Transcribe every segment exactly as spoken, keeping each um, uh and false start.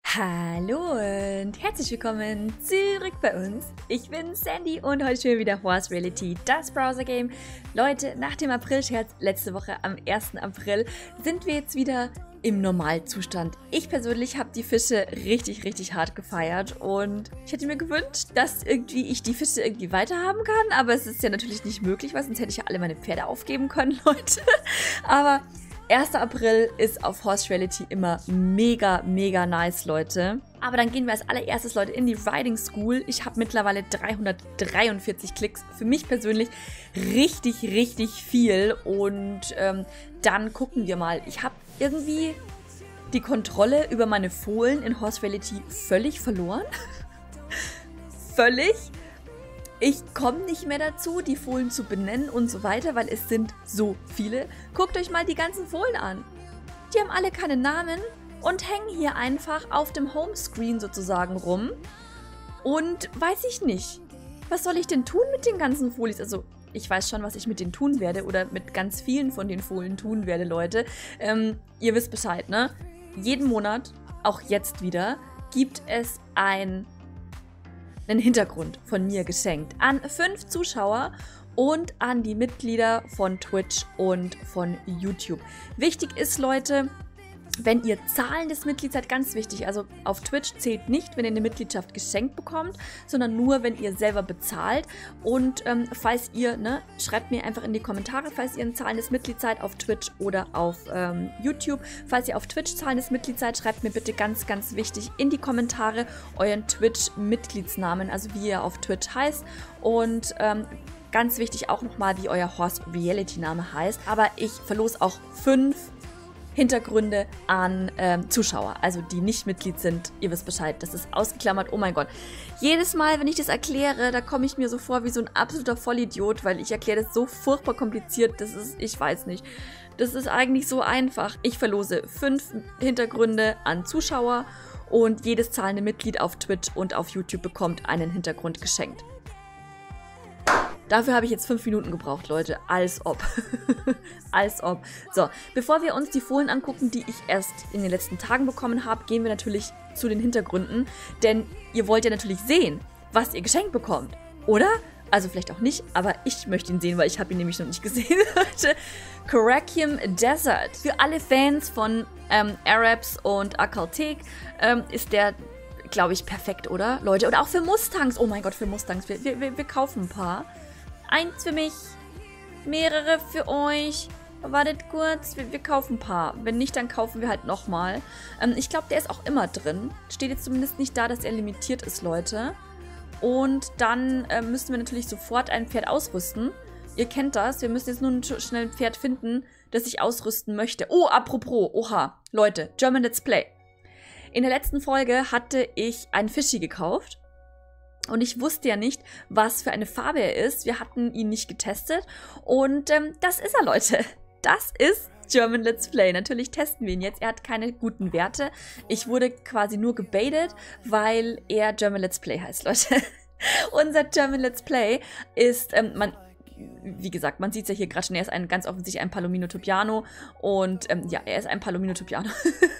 Hallo und herzlich willkommen zurück bei uns. Ich bin Sandy und heute spielen wir wieder Horse Reality, das Browser-Game. Leute, nach dem April-Scherz letzte Woche am ersten April sind wir jetzt wieder im Normalzustand. Ich persönlich habe die Fische richtig, richtig hart gefeiert und ich hätte mir gewünscht, dass irgendwie ich die Fische irgendwie weiterhaben kann, aber es ist ja natürlich nicht möglich, weil sonst hätte ich ja alle meine Pferde aufgeben können, Leute. Aber erster April ist auf Horse Reality immer mega, mega nice, Leute. Aber dann gehen wir als allererstes, Leute, in die Riding School. Ich habe mittlerweile dreihundertdreiundvierzig Klicks. Für mich persönlich richtig, richtig viel. Und ähm, dann gucken wir mal. Ich habe irgendwie die Kontrolle über meine Fohlen in Horse Reality völlig verloren. Völlig. Ich komme nicht mehr dazu, die Fohlen zu benennen und so weiter, weil es sind so viele. Guckt euch mal die ganzen Fohlen an. Die haben alle keine Namen und hängen hier einfach auf dem Homescreen sozusagen rum. Und weiß ich nicht, was soll ich denn tun mit den ganzen Fohlis? Also ich weiß schon, was ich mit denen tun werde oder mit ganz vielen von den Fohlen tun werde, Leute. Ähm, ihr wisst Bescheid, ne? Jeden Monat, auch jetzt wieder, gibt es ein... einen Hintergrund von mir geschenkt an fünf Zuschauer und an die Mitglieder von Twitch und von YouTube. Wichtig ist, Leute, wenn ihr zahlendes Mitglied seid, ganz wichtig, also auf Twitch zählt nicht, wenn ihr eine Mitgliedschaft geschenkt bekommt, sondern nur, wenn ihr selber bezahlt. Und ähm, falls ihr, ne, schreibt mir einfach in die Kommentare, falls ihr ein zahlendes Mitglied seid auf Twitch oder auf ähm, YouTube. Falls ihr auf Twitch zahlendes Mitglied seid, schreibt mir bitte ganz, ganz wichtig in die Kommentare euren Twitch-Mitgliedsnamen, also wie ihr auf Twitch heißt. Und ähm, ganz wichtig auch nochmal, wie euer Horse Reality-Name heißt. Aber ich verlose auch fünf Hintergründe an ähm, Zuschauer, also die nicht Mitglied sind. Ihr wisst Bescheid, das ist ausgeklammert. Oh mein Gott. Jedes Mal, wenn ich das erkläre, da komme ich mir so vor wie so ein absoluter Vollidiot, weil ich erkläre das so furchtbar kompliziert. Das ist, ich weiß nicht. Das ist eigentlich so einfach. Ich verlose fünf Hintergründe an Zuschauer und jedes zahlende Mitglied auf Twitch und auf YouTube bekommt einen Hintergrund geschenkt. Dafür habe ich jetzt fünf Minuten gebraucht, Leute. Als ob. Als ob. So, bevor wir uns die Fohlen angucken, die ich erst in den letzten Tagen bekommen habe, gehen wir natürlich zu den Hintergründen. Denn ihr wollt ja natürlich sehen, was ihr geschenkt bekommt. Oder? Also vielleicht auch nicht, aber ich möchte ihn sehen, weil ich habe ihn nämlich noch nicht gesehen, Leute. Korakium Desert. Für alle Fans von ähm, Arabs und Akaltek ähm, ist der, glaube ich, perfekt, oder? Leute, oder auch für Mustangs. Oh mein Gott, für Mustangs. Wir, wir, wir kaufen ein paar. Eins für mich, mehrere für euch. Wartet kurz, wir, wir kaufen ein paar. Wenn nicht, dann kaufen wir halt nochmal. Ähm, ich glaube, der ist auch immer drin. Steht jetzt zumindest nicht da, dass er limitiert ist, Leute. Und dann äh, müssen wir natürlich sofort ein Pferd ausrüsten. Ihr kennt das. Wir müssen jetzt nur schnell ein Pferd finden, das ich ausrüsten möchte. Oh, apropos, oha, Leute, German Let's Play. In der letzten Folge hatte ich einen Fischi gekauft. Und ich wusste ja nicht, was für eine Farbe er ist. Wir hatten ihn nicht getestet. Und ähm, das ist er, Leute. Das ist German Let's Play. Natürlich testen wir ihn jetzt. Er hat keine guten Werte. Ich wurde quasi nur gebaitet, weil er German Let's Play heißt, Leute. Unser German Let's Play ist, ähm, man... Wie gesagt, man sieht es ja hier gerade schon, er ist ein, ganz offensichtlich ein Palomino Topiano und ähm, ja, er ist ein Palomino Topiano.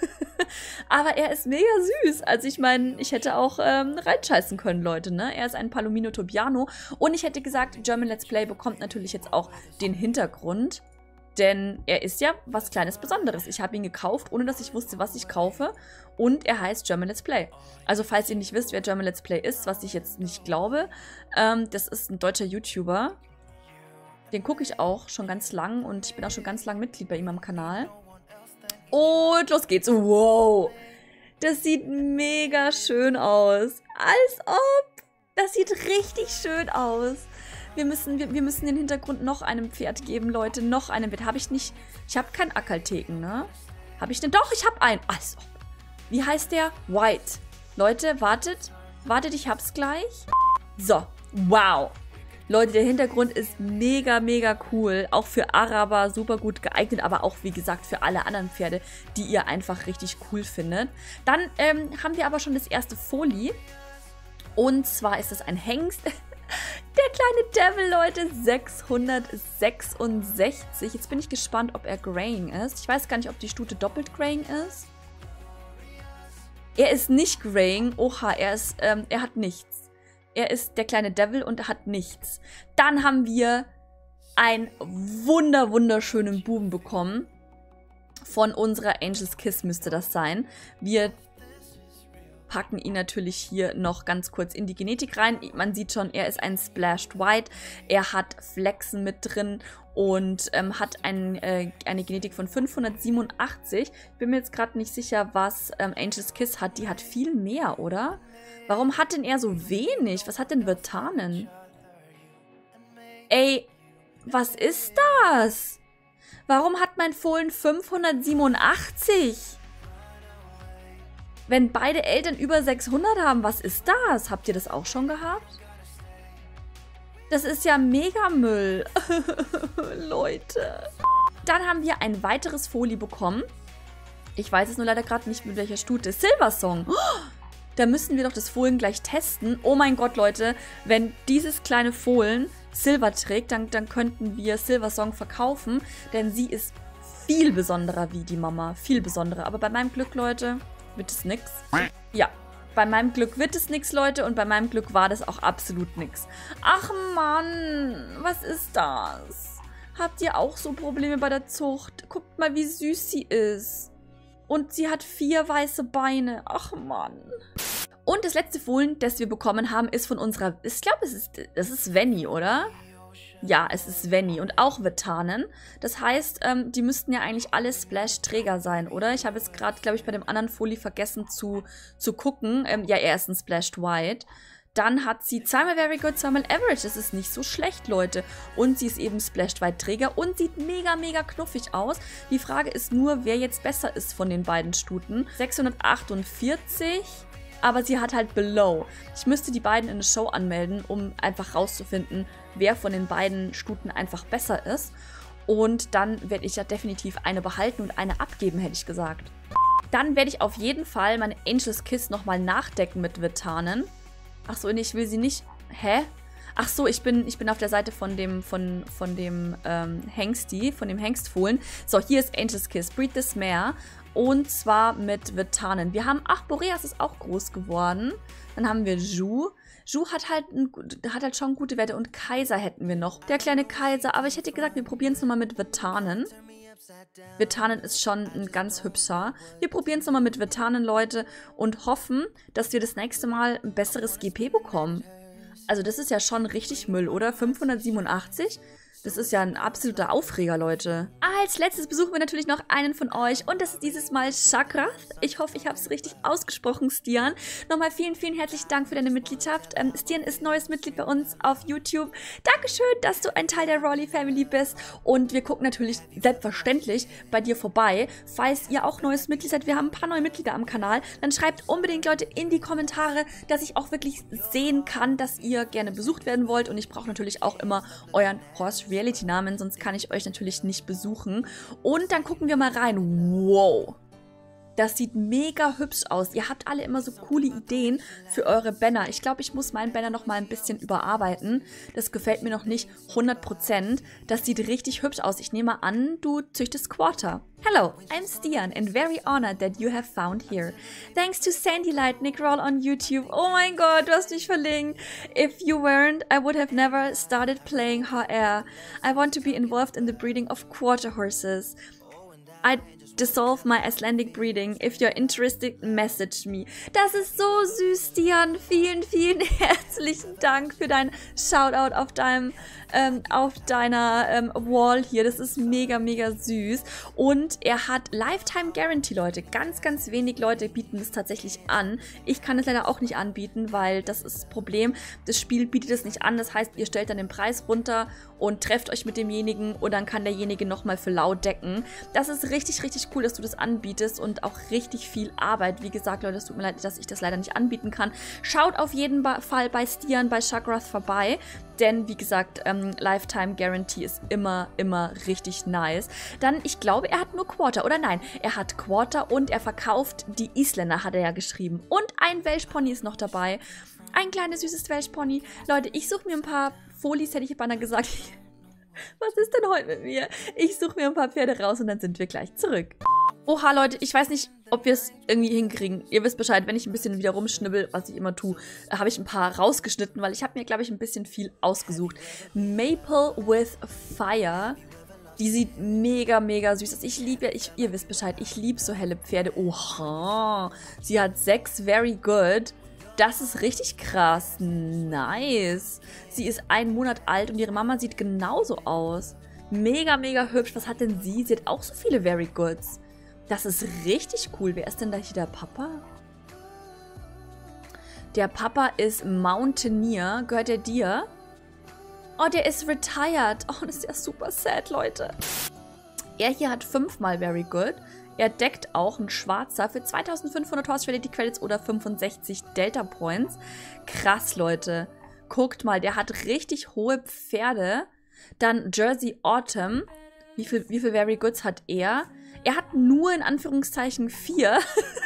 Aber er ist mega süß. Also ich meine, ich hätte auch ähm, reinscheißen können, Leute, ne? Er ist ein Palomino Topiano und ich hätte gesagt, German Let's Play bekommt natürlich jetzt auch den Hintergrund, denn er ist ja was Kleines Besonderes. Ich habe ihn gekauft, ohne dass ich wusste, was ich kaufe und er heißt German Let's Play. Also falls ihr nicht wisst, wer German Let's Play ist, was ich jetzt nicht glaube, ähm, das ist ein deutscher YouTuber. Den gucke ich auch schon ganz lang und ich bin auch schon ganz lang Mitglied bei ihm am Kanal. Und los geht's. Wow. Das sieht mega schön aus. Als ob. Das sieht richtig schön aus. Wir müssen, wir, wir müssen den Hintergrund noch einem Pferd geben, Leute. Noch einem Pferd. Habe ich nicht... Ich habe keinen Akalteken, ne? Habe ich denn? Doch, ich habe einen. Als ob. Wie heißt der? White. Leute, wartet. Wartet, ich hab's gleich. So. Wow. Leute, der Hintergrund ist mega, mega cool. Auch für Araber super gut geeignet, aber auch, wie gesagt, für alle anderen Pferde, die ihr einfach richtig cool findet. Dann ähm, haben wir aber schon das erste Fohli. Und zwar ist es ein Hengst. Der kleine Devil, Leute, sechshundertsechsundsechzig. Jetzt bin ich gespannt, ob er graying ist. Ich weiß gar nicht, ob die Stute doppelt graying ist. Er ist nicht graying. Oha, er ist, ähm, er hat nichts. Er ist der kleine Devil und er hat nichts. Dann haben wir einen wunder, wunderschönen Buben bekommen. Von unserer Angel's Kiss müsste das sein. Wir packen ihn natürlich hier noch ganz kurz in die Genetik rein. Man sieht schon, er ist ein Splashed White. Er hat Flexen mit drin und ähm, hat ein, äh, eine Genetik von fünfhundertsiebenundachtzig. Ich bin mir jetzt gerade nicht sicher, was ähm, Angel's Kiss hat. Die hat viel mehr, oder? Warum hat denn er so wenig? Was hat denn Virtanen? Ey, was ist das? Warum hat mein Fohlen fünfhundertsiebenundachtzig? Wenn beide Eltern über sechshundert haben, was ist das? Habt ihr das auch schon gehabt? Das ist ja Megamüll. Leute. Dann haben wir ein weiteres Fohli bekommen. Ich weiß es nur leider gerade nicht, mit welcher Stute. Silversong. Oh, da müssen wir doch das Fohlen gleich testen. Oh mein Gott, Leute. Wenn dieses kleine Fohlen Silber trägt, dann, dann könnten wir Silversong verkaufen. Denn sie ist viel besonderer wie die Mama. Viel besonderer. Aber bei meinem Glück, Leute, wird es nix. Ja, bei meinem Glück wird es nix, Leute. Und bei meinem Glück war das auch absolut nix. Ach Mann, was ist das? Habt ihr auch so Probleme bei der Zucht? Guckt mal, wie süß sie ist. Und sie hat vier weiße Beine. Ach Mann. Und das letzte Fohlen, das wir bekommen haben, ist von unserer... Ich glaube, es ist, es ist Venny, oder? Ja, es ist Venny und auch Virtanen. Das heißt, ähm, die müssten ja eigentlich alle Splash-Träger sein, oder? Ich habe jetzt gerade, glaube ich, bei dem anderen Fohli vergessen zu, zu gucken. Ähm, ja, er ist ein Splashed White. Dann hat sie zweimal Very Good, zweimal Average. Das ist nicht so schlecht, Leute. Und sie ist eben Splashed White Träger und sieht mega, mega knuffig aus. Die Frage ist nur, wer jetzt besser ist von den beiden Stuten. sechshundertachtundvierzig... Aber sie hat halt Below. Ich müsste die beiden in eine Show anmelden, um einfach rauszufinden, wer von den beiden Stuten einfach besser ist. Und dann werde ich ja definitiv eine behalten und eine abgeben, hätte ich gesagt. Dann werde ich auf jeden Fall meine Angel's Kiss nochmal nachdecken mit Virtanen. Ach so, nee, ich will sie nicht... Hä? Ach so, ich bin, ich bin auf der Seite von dem, von, von dem ähm, Hengsti, von dem Hengstfohlen. So, hier ist Angel's Kiss. Breed this mare. Und zwar mit Virtanen. Wir haben, ach, Boreas ist auch groß geworden. Dann haben wir Ju. Ju hat halt, ein, hat halt schon gute Werte. Und Kaiser hätten wir noch. Der kleine Kaiser. Aber ich hätte gesagt, wir probieren es nochmal mit Virtanen. Virtanen ist schon ein ganz hübscher. Wir probieren es nochmal mit Virtanen, Leute. Und hoffen, dass wir das nächste Mal ein besseres G P bekommen. Also das ist ja schon richtig Müll, oder? fünfhundertsiebenundachtzig? Das ist ja ein absoluter Aufreger, Leute. Als letztes besuchen wir natürlich noch einen von euch. Und das ist dieses Mal Chakrath. Ich hoffe, ich habe es richtig ausgesprochen, Stian. Nochmal vielen, vielen herzlichen Dank für deine Mitgliedschaft. Ähm, Stian ist neues Mitglied bei uns auf YouTube. Dankeschön, dass du ein Teil der Rawley Family bist. Und wir gucken natürlich selbstverständlich bei dir vorbei. Falls ihr auch neues Mitglied seid, wir haben ein paar neue Mitglieder am Kanal, dann schreibt unbedingt, Leute, in die Kommentare, dass ich auch wirklich sehen kann, dass ihr gerne besucht werden wollt. Und ich brauche natürlich auch immer euren Horse Reality-Namen, sonst kann ich euch natürlich nicht besuchen. Und dann gucken wir mal rein. Wow! Das sieht mega hübsch aus. Ihr habt alle immer so coole Ideen für eure Banner. Ich glaube, ich muss meinen Banner noch mal ein bisschen überarbeiten. Das gefällt mir noch nicht hundert Prozent. Das sieht richtig hübsch aus. Ich nehme an, du züchtest Quarter. Hello, I'm Stian and very honored that you have found here. Thanks to Sandy Light Nick Roll on YouTube. Oh mein Gott, du hast mich verlinkt. If you weren't, I would have never started playing H R. I want to be involved in the breeding of quarter horses. I dissolve my Icelandic breeding. If you're interested, message me. Das ist so süß, Stian. Vielen, vielen herzlichen Dank für dein Shoutout auf deinem, ähm, auf deiner ähm, Wall hier. Das ist mega, mega süß. Und er hat Lifetime Guarantee, Leute. Ganz, ganz wenig Leute bieten es tatsächlich an. Ich kann es leider auch nicht anbieten, weil das ist das Problem. Das Spiel bietet es nicht an. Das heißt, ihr stellt dann den Preis runter und trefft euch mit demjenigen und dann kann derjenige nochmal für lau decken. Das ist richtig, richtig cool, dass du das anbietest und auch richtig viel Arbeit. Wie gesagt, Leute, es tut mir leid, dass ich das leider nicht anbieten kann. Schaut auf jeden Fall bei Stian, bei Chakrath vorbei, denn wie gesagt, ähm, Lifetime Guarantee ist immer, immer richtig nice. Dann, ich glaube, er hat nur Quarter, oder nein, er hat Quarter und er verkauft die Isländer, hat er ja geschrieben. Und ein Welshpony ist noch dabei. Ein kleines, süßes Welshpony. Leute, ich suche mir ein paar Folis, hätte ich beinahe gesagt. Was ist denn heute mit mir? Ich suche mir ein paar Pferde raus und dann sind wir gleich zurück. Oha, Leute, ich weiß nicht, ob wir es irgendwie hinkriegen. Ihr wisst Bescheid, wenn ich ein bisschen wieder rumschnibbel, was ich immer tue, habe ich ein paar rausgeschnitten, weil ich habe mir, glaube ich, ein bisschen viel ausgesucht. Maple with Fire. Die sieht mega, mega süß aus. Ich liebe ja, ich, ihr wisst Bescheid, ich liebe so helle Pferde. Oha. Sie hat sechs Very Good. Das ist richtig krass. Nice. Sie ist einen Monat alt und ihre Mama sieht genauso aus. Mega, mega hübsch. Was hat denn sie? Sie hat auch so viele Very Goods. Das ist richtig cool. Wer ist denn da hier der Papa? Der Papa ist Mountaineer. Gehört der dir? Oh, der ist retired. Oh, das ist ja super sad, Leute. Er hier hat fünfmal Very Good. Er deckt auch ein Schwarzer für zweitausendfünfhundert Horse Fidelity Credits oder fünfundsechzig Delta Points. Krass, Leute. Guckt mal, der hat richtig hohe Pferde. Dann Jersey Autumn. Wie viel, wie viel Very Goods hat er? Er hat nur in Anführungszeichen vier.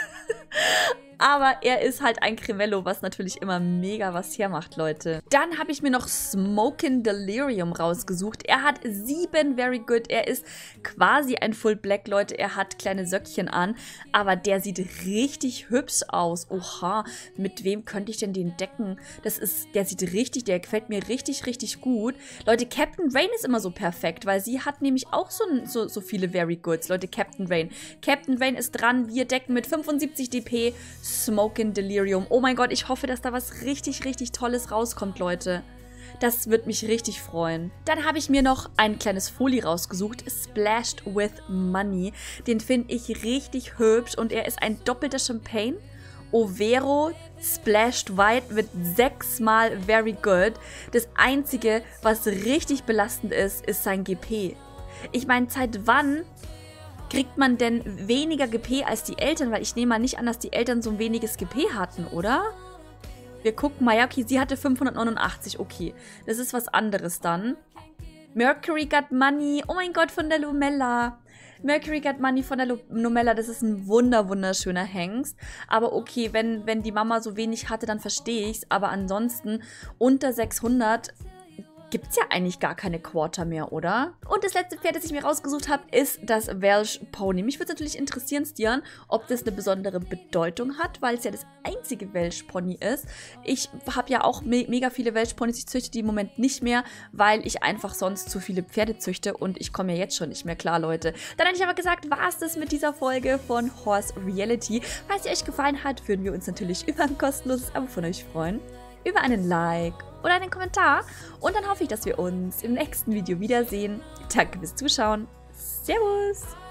Aber er ist halt ein Cremello, was natürlich immer mega was hermacht, Leute. Dann habe ich mir noch Smokin' Delirium rausgesucht. Er hat sieben Very Good. Er ist quasi ein Full Black, Leute. Er hat kleine Söckchen an. Aber der sieht richtig hübsch aus. Oha, mit wem könnte ich denn den decken? Das ist, der sieht richtig, der gefällt mir richtig, richtig gut. Leute, Captain Rain ist immer so perfekt, weil sie hat nämlich auch so, so, so viele Very Goods. Leute, Captain Rain. Captain Rain ist dran. Wir decken mit fünfundsiebzig D P. Smokin' Delirium. Oh mein Gott, ich hoffe, dass da was richtig, richtig Tolles rauskommt, Leute. Das wird mich richtig freuen. Dann habe ich mir noch ein kleines Folie rausgesucht. Splashed with Money. Den finde ich richtig hübsch und er ist ein doppelter Champagne. Overo Splashed White mit sechsmal Very Good. Das Einzige, was richtig belastend ist, ist sein G P. Ich meine, seit wann kriegt man denn weniger G P als die Eltern? Weil ich nehme mal nicht an, dass die Eltern so ein weniges G P hatten, oder? Wir gucken mal. Ja, okay, sie hatte fünfhundertneunundachtzig. Okay, das ist was anderes dann. Mercury Got Money. Oh mein Gott, von der Lumella. Mercury Got Money von der Lumella. Das ist ein wunder, wunderschöner Hengst. Aber okay, wenn, wenn die Mama so wenig hatte, dann verstehe ich es. Aber ansonsten unter sechshundert gibt es ja eigentlich gar keine Quarter mehr, oder? Und das letzte Pferd, das ich mir rausgesucht habe, ist das Welsh Pony. Mich würde es natürlich interessieren, Stian, ob das eine besondere Bedeutung hat, weil es ja das einzige Welsh Pony ist. Ich habe ja auch me mega viele Welsh Ponys. Ich züchte die im Moment nicht mehr, weil ich einfach sonst zu viele Pferde züchte und ich komme ja jetzt schon nicht mehr klar, Leute. Dann hätte ich aber gesagt, war es das mit dieser Folge von Horse Reality. Falls sie euch gefallen hat, würden wir uns natürlich über ein kostenloses Abo von euch freuen, über einen Like oder einen Kommentar. Und dann hoffe ich, dass wir uns im nächsten Video wiedersehen. Danke fürs Zuschauen. Servus!